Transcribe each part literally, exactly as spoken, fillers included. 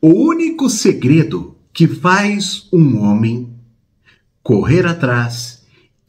O único segredo que faz um homem correr atrás,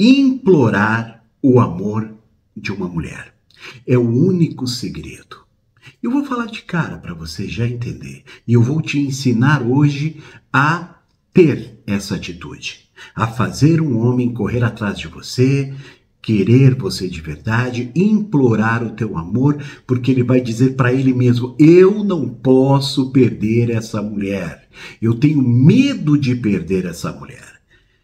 implorar o amor de uma mulher. É o único segredo. Eu vou falar de cara para você já entender. E eu vou te ensinar hoje a ter essa atitude. A fazer um homem correr atrás de você, querer você de verdade, implorar o teu amor, porque ele vai dizer para ele mesmo: eu não posso perder essa mulher. Eu tenho medo de perder essa mulher.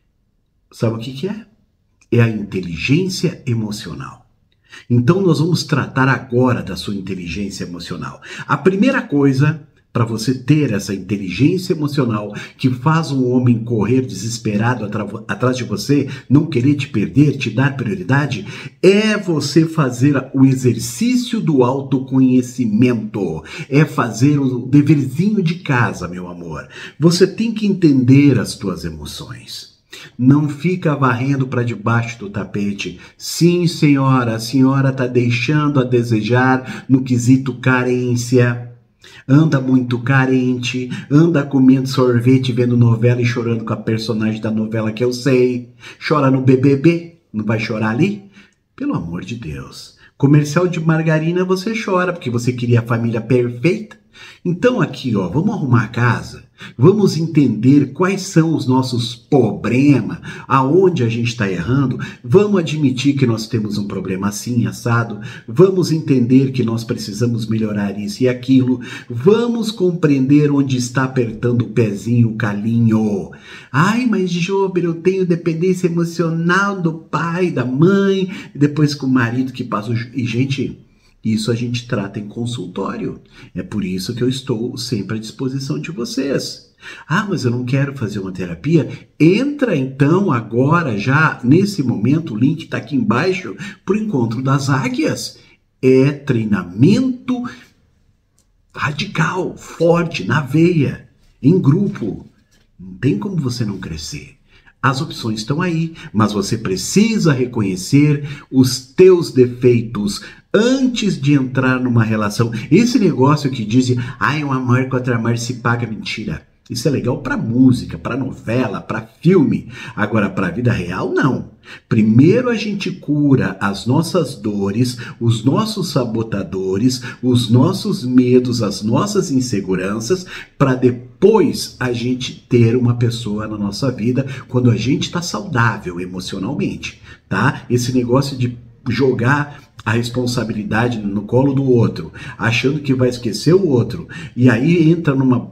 Sabe o que que é? É a inteligência emocional. Então nós vamos tratar agora da sua inteligência emocional. A primeira coisa para você ter essa inteligência emocional que faz um homem correr desesperado atrás de você, não querer te perder, te dar prioridade, é você fazer o exercício do autoconhecimento. É fazer o deverzinho de casa, meu amor. Você tem que entender as tuas emoções. Não fica varrendo para debaixo do tapete. Sim, senhora, a senhora está deixando a desejar no quesito carência. Anda muito carente, anda comendo sorvete, vendo novela e chorando com a personagem da novela que eu sei. Chora no B B B, não vai chorar ali? Pelo amor de Deus. Comercial de margarina você chora porque você queria a família perfeita. Então aqui, ó, vamos arrumar a casa, vamos entender quais são os nossos problemas, aonde a gente está errando, vamos admitir que nós temos um problema assim, assado, vamos entender que nós precisamos melhorar isso e aquilo, vamos compreender onde está apertando o pezinho, o calinho. Ai, mas Jober, eu tenho dependência emocional do pai, da mãe, depois com o marido que passa o... E, gente... Isso a gente trata em consultório. É por isso que eu estou sempre à disposição de vocês. Ah, mas eu não quero fazer uma terapia? Entra então agora, já nesse momento, o link está aqui embaixo, para o Encontro das Águias. É treinamento radical, forte, na veia, em grupo. Não tem como você não crescer. As opções estão aí, mas você precisa reconhecer os teus defeitos antes de entrar numa relação. Esse negócio que dizem, ai, um amor contra amor se paga, mentira. Isso é legal para música, para novela, para filme. Agora, para a vida real, não. Primeiro a gente cura as nossas dores, os nossos sabotadores, os nossos medos, as nossas inseguranças, para depois a gente ter uma pessoa na nossa vida quando a gente está saudável emocionalmente, tá? Esse negócio de jogar a responsabilidade no colo do outro, achando que vai esquecer o outro, e aí entra numa...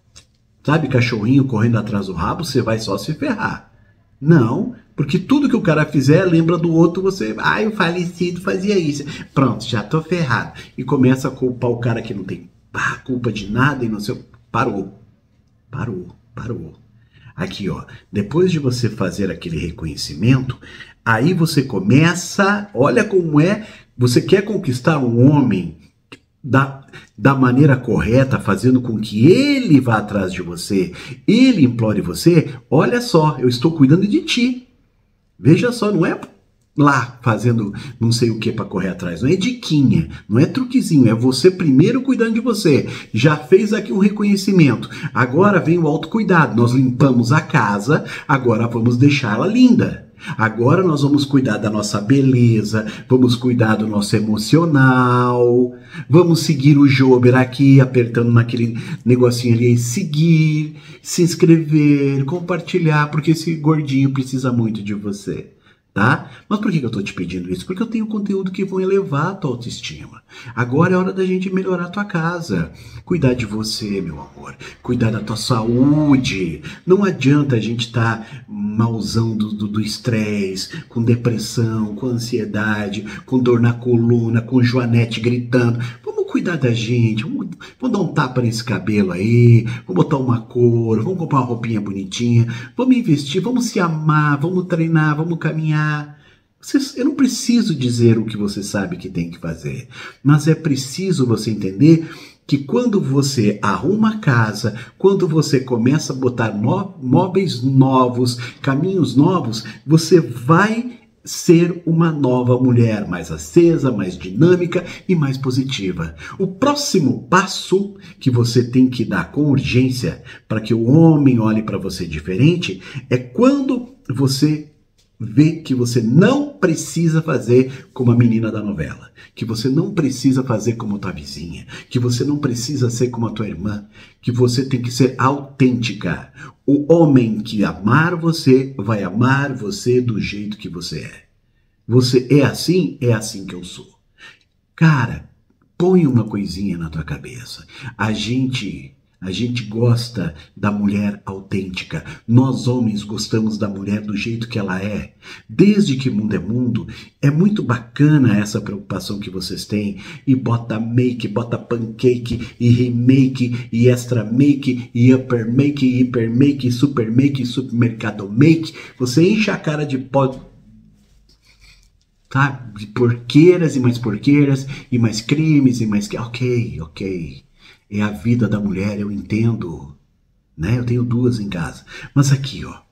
Sabe, cachorrinho correndo atrás do rabo, você vai só se ferrar. Não, porque tudo que o cara fizer, lembra do outro, você... Ai, o falecido fazia isso. Pronto, já tô ferrado. E começa a culpar o cara que não tem ah, culpa de nada e não sei... Parou, parou, parou. Aqui, ó, depois de você fazer aquele reconhecimento, aí você começa... Olha como é... Você quer conquistar um homem... Da, da maneira correta, fazendo com que ele vá atrás de você, ele implore você, olha só, eu estou cuidando de ti. Veja só, não é lá fazendo não sei o que para correr atrás, não é diquinha, não é truquezinho, é você primeiro cuidando de você. Já fez aqui um reconhecimento, agora vem o autocuidado, nós limpamos a casa, agora vamos deixá-la linda. Agora nós vamos cuidar da nossa beleza, vamos cuidar do nosso emocional, vamos seguir o Jober aqui, apertando naquele negocinho ali, seguir, se inscrever, compartilhar, porque esse gordinho precisa muito de você. Tá? Mas por que eu estou te pedindo isso? Porque eu tenho conteúdo que vão elevar a tua autoestima. Agora é hora da gente melhorar a tua casa. Cuidar de você, meu amor. Cuidar da tua saúde. Não adianta a gente estar tá malzão do estresse, com depressão, com ansiedade, com dor na coluna, com Joanete gritando. Vamos cuidar da gente, vamos, vamos dar um tapa nesse cabelo aí, vamos botar uma cor, vamos comprar uma roupinha bonitinha, vamos investir, vamos se amar, vamos treinar, vamos caminhar. Você, eu não preciso dizer o que você sabe que tem que fazer, mas é preciso você entender que quando você arruma a casa, quando você começa a botar no, móveis novos, caminhos novos, você vai ser uma nova mulher, mais acesa, mais dinâmica e mais positiva. O próximo passo que você tem que dar com urgência para que o homem olhe para você diferente é quando você vê que você não precisa fazer como a menina da novela, que você não precisa fazer como a tua vizinha, que você não precisa ser como a tua irmã, que você tem que ser autêntica. O homem que amar você vai amar você do jeito que você é. Você é assim? É assim que eu sou. Cara, põe uma coisinha na tua cabeça. A gente... A gente gosta da mulher autêntica. Nós, homens, gostamos da mulher do jeito que ela é. Desde que mundo é mundo, é muito bacana essa preocupação que vocês têm. E bota make, bota pancake, e remake, e extra make, e upper make, e hiper make, e super make, e supermercado make. Você enche a cara de pó, tá? De porqueiras e mais porqueiras, e mais cremes e mais... Ok, ok. É a vida da mulher, eu entendo, né? Eu tenho duas em casa. Mas aqui, ó,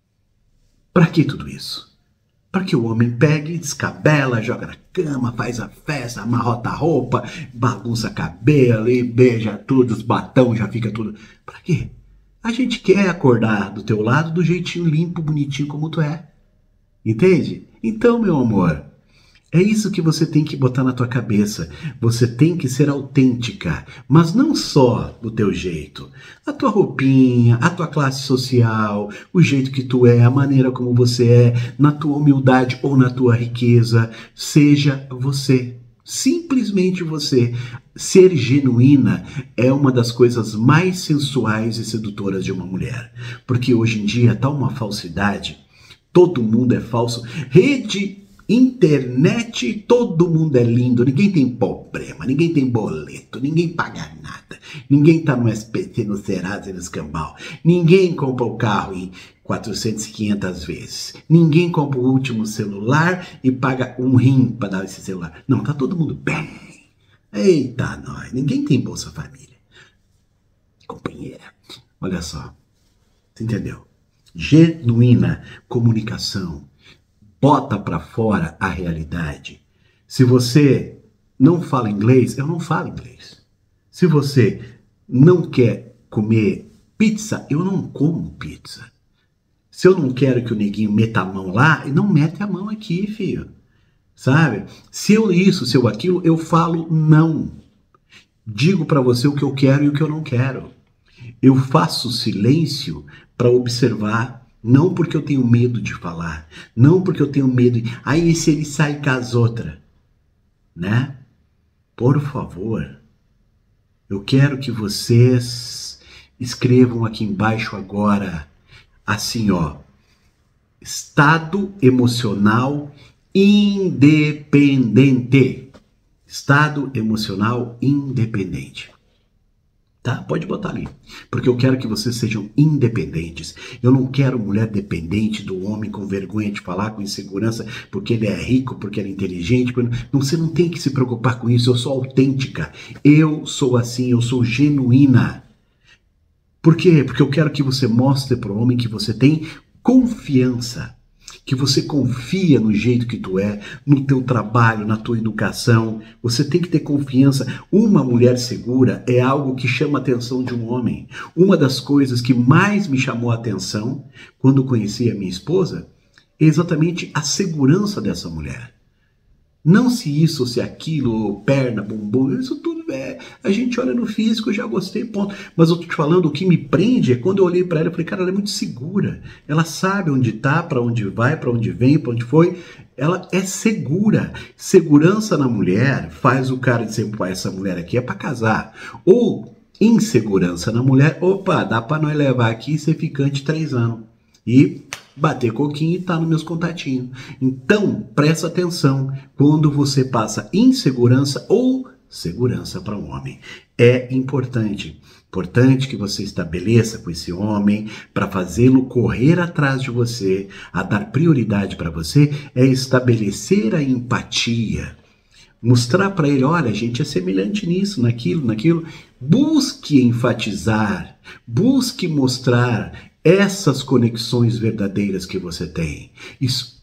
para que tudo isso? Para que o homem pegue, descabela, joga na cama, faz a festa, amarrota a roupa, bagunça cabelo e beija tudo, os batão já fica tudo. Para quê? A gente quer acordar do teu lado do jeitinho limpo, bonitinho como tu é. Entende? Então, meu amor, é isso que você tem que botar na tua cabeça. Você tem que ser autêntica, mas não só do teu jeito. A tua roupinha, a tua classe social, o jeito que tu é, a maneira como você é, na tua humildade ou na tua riqueza. Seja você. Simplesmente você. Ser genuína é uma das coisas mais sensuais e sedutoras de uma mulher. Porque hoje em dia tá uma falsidade. Todo mundo é falso. Rede... Internet, todo mundo é lindo, ninguém tem problema, ninguém tem boleto, ninguém paga nada, ninguém tá no S P T, no Serasa e no Escambau, ninguém compra o carro em quatrocentas, quinhentas vezes, ninguém compra o último celular e paga um rim para dar esse celular. Não, tá todo mundo bem. Eita, nós, ninguém tem Bolsa Família. Companheira, olha só, você entendeu? Genuína comunicação. Bota para fora a realidade. Se você não fala inglês, eu não falo inglês. Se você não quer comer pizza, eu não como pizza. Se eu não quero que o neguinho meta a mão lá, ele não mete a mão aqui, filho. Sabe? Se eu isso, se eu aquilo, eu falo não. Digo para você o que eu quero e o que eu não quero. Eu faço silêncio para observar. Não porque eu tenho medo de falar. Não porque eu tenho medo de... Aí se ele sai com as outras, né? Por favor, eu quero que vocês escrevam aqui embaixo agora, assim, ó. Estado emocional independente. Estado emocional independente. Tá? Pode botar ali. Porque eu quero que vocês sejam independentes. Eu não quero mulher dependente do homem com vergonha de falar, com insegurança, porque ele é rico, porque ele é inteligente. Porque... Não, você não tem que se preocupar com isso. Eu sou autêntica. Eu sou assim, eu sou genuína. Por quê? Porque eu quero que você mostre para o homem que você tem confiança. Que você confia no jeito que tu é, no teu trabalho, na tua educação. Você tem que ter confiança. Uma mulher segura é algo que chama a atenção de um homem. Uma das coisas que mais me chamou a atenção quando conheci a minha esposa é exatamente a segurança dessa mulher. Não se isso, se aquilo, perna, bumbum, isso tudo é... A gente olha no físico, eu já gostei, ponto. Mas eu tô te falando, o que me prende é quando eu olhei pra ela, eu falei, cara, ela é muito segura. Ela sabe onde tá, pra onde vai, pra onde vem, pra onde foi. Ela é segura. Segurança na mulher faz o cara dizer, pô, essa mulher aqui é pra casar. Ou insegurança na mulher, opa, dá pra nós levar aqui e ser ficante três anos. E... bater coquinho e tá nos meus contatinhos. Então, presta atenção quando você passa insegurança ou segurança para um homem. É importante. Importante que você estabeleça com esse homem para fazê-lo correr atrás de você, a dar prioridade para você, é estabelecer a empatia. Mostrar para ele, olha, a gente é semelhante nisso, naquilo, naquilo. Busque enfatizar, busque mostrar essas conexões verdadeiras que você tem.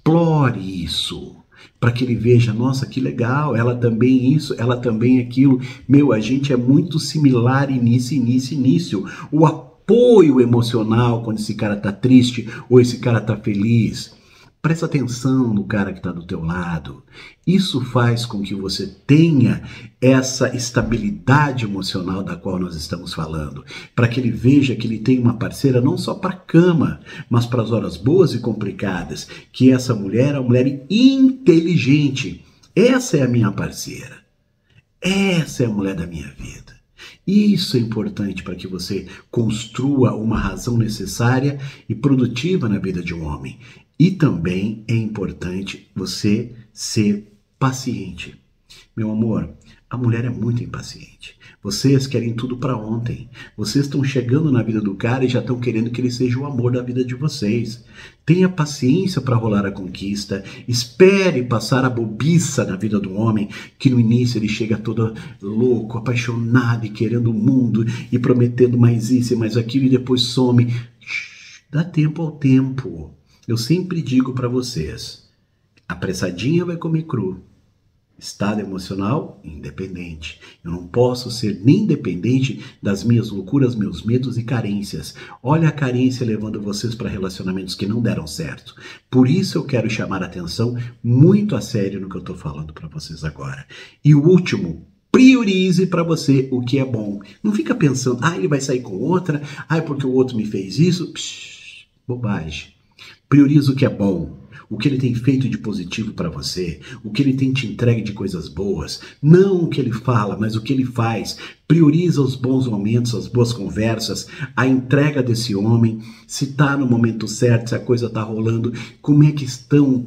explore isso, para que ele veja, nossa, que legal, ela também isso, ela também aquilo. Meu, a gente é muito similar início, início, início. O apoio emocional quando esse cara tá triste ou esse cara tá feliz. Presta atenção no cara que está do teu lado. Isso faz com que você tenha essa estabilidade emocional da qual nós estamos falando, para que ele veja que ele tem uma parceira não só para a cama, mas para as horas boas e complicadas, que essa mulher é uma mulher inteligente. Essa é a minha parceira. Essa é a mulher da minha vida. Isso é importante para que você construa uma razão necessária e produtiva na vida de um homem. E também é importante você ser paciente. Meu amor, a mulher é muito impaciente. Vocês querem tudo para ontem. Vocês estão chegando na vida do cara e já estão querendo que ele seja o amor da vida de vocês. Tenha paciência para rolar a conquista. Espere passar a bobiça na vida do homem, que no início ele chega todo louco, apaixonado e querendo o mundo e prometendo mais isso e mais aquilo e depois some. Shhh, dá tempo ao tempo. Eu sempre digo para vocês, apressadinha vai comer cru. Estado emocional, independente. Eu não posso ser nem dependente das minhas loucuras, meus medos e carências. Olha a carência levando vocês para relacionamentos que não deram certo. Por isso eu quero chamar a atenção muito a sério no que eu estou falando para vocês agora. E o último, priorize para você o que é bom. Não fica pensando, ah, ele vai sair com outra, ah, porque o outro me fez isso. Psh, bobagem. Prioriza o que é bom, o que ele tem feito de positivo para você, o que ele tem te entregue de coisas boas, não o que ele fala, mas o que ele faz. Prioriza os bons momentos, as boas conversas, a entrega desse homem, se está no momento certo, se a coisa está rolando, como é que estão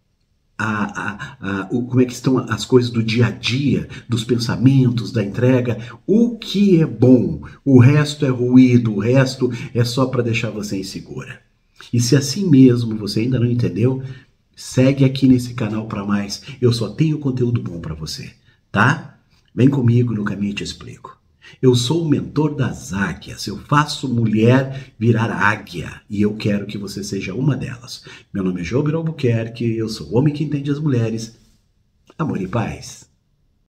A, a, a, o, como é que estão as coisas do dia a dia, dos pensamentos, da entrega, o que é bom, o resto é ruído, o resto é só para deixar você insegura. E se assim mesmo você ainda não entendeu, segue aqui nesse canal para mais, eu só tenho conteúdo bom para você, tá? Vem comigo no caminho e te explico. Eu sou o mentor das águias, eu faço mulher virar águia e eu quero que você seja uma delas. Meu nome é João Albuquerque, eu sou o homem que entende as mulheres. Amor e paz.